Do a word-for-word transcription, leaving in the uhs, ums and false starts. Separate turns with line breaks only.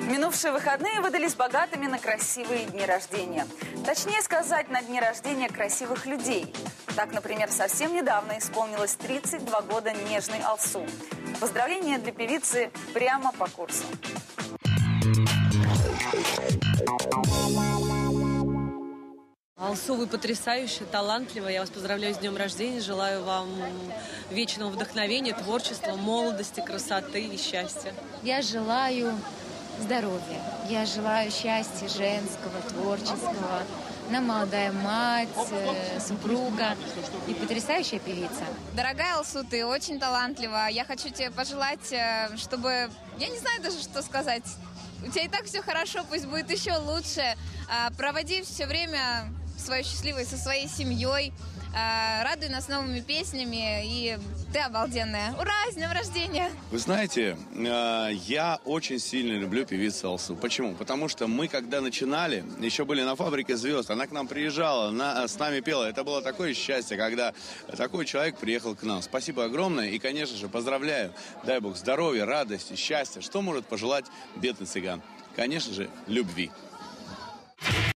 Минувшие выходные выдались богатыми на красивые дни рождения. Точнее сказать, на дни рождения красивых людей. Так, например, совсем недавно исполнилось тридцать два года нежной Алсу. Поздравления для певицы прямо по курсу.
Алсу, вы потрясающе, талантливая. Я вас поздравляю с днем рождения. Желаю вам вечного вдохновения, творчества, молодости, красоты и счастья.
Я желаю здоровья. Я желаю счастья женского, творческого. Она молодая мать, супруга и потрясающая певица.
Дорогая Алсу, ты очень талантлива. Я хочу тебе пожелать, чтобы... Я не знаю даже, что сказать. У тебя и так все хорошо, пусть будет еще лучше. Проводи все время свое счастливое со своей семьей. Радуй нас новыми песнями. И ты обалденная. Ура, с днем рождения!
Вы знаете, я очень сильно люблю певицу Алсу. Почему? Потому что мы, когда начинали, еще были на «Фабрике звезд», она к нам приезжала, на, с нами пела. Это было такое счастье, когда такой человек приехал к нам. Спасибо огромное и, конечно же, поздравляю. Дай Бог здоровья, радости, счастья. Что может пожелать бедный цыган? Конечно же, любви.